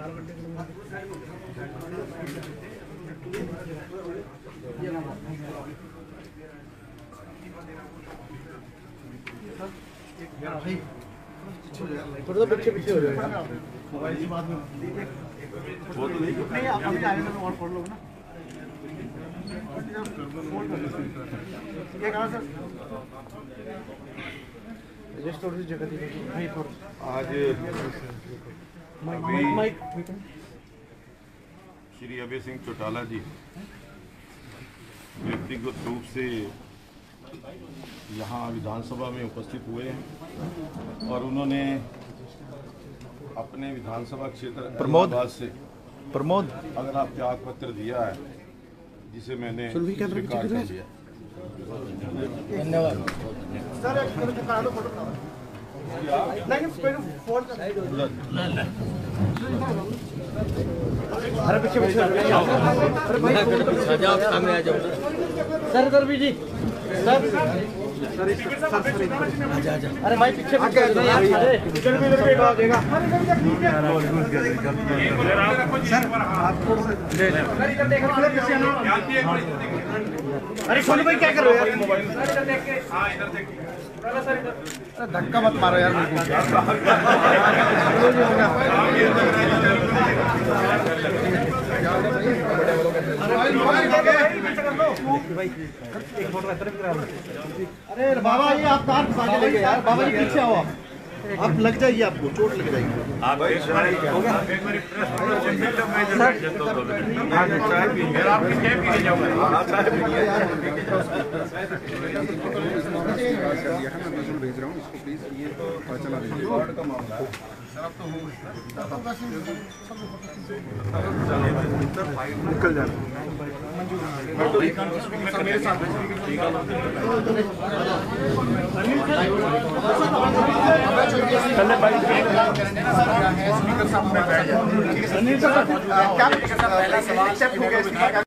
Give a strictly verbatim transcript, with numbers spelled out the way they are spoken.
थोड़ा सा पीछे पीछे हो जाएगा मोबाइल की बात में वो तो नहीं नहीं आप अभी आगे में और पढ़ लो ना ये कहां सर जस्ट थोड़ी सी जगह दी भाई पर आज माइक माइक श्री अभय सिंह चौटाला जी व्यक्तिगत रूप से यहाँ विधानसभा में उपस्थित हुए हैं और उन्होंने अपने विधानसभा क्षेत्र प्रमोद से प्रमोद अगर आप त्याग पत्र दिया है जिसे मैंने स्वीकार कर लिया। धन्यवाद सर एक करा दो फोटो नहीं फोन अरे पीछे पीछे अरे भाई आप सामने आ जाओ सर सर भी जी सर आजा आजा अरे भाई पीछे पीछे आ जाएगा सर आपको अरे सोनू भाई क्या कर रहे हो यार मोबाइल धक्का मत मारो यार मेरे अरे बाबा ये आप कार फंसा के लेके यार बाबा जी पीछे आओ आप लग जाइए आपको चोट लग जाएगी आप एक बार हो गया एक बार प्रेस चाय पी मेरा आपकी चाय पी के जाऊंगा हां चाय पी लिया मैं भेज रहा हूं इसको प्लीज ये तो चला दीजिए वार्ड का मामला है सर अब तो हो निकल जाना मेरे साथ स्पीकर साहब में बैठ जाए क्या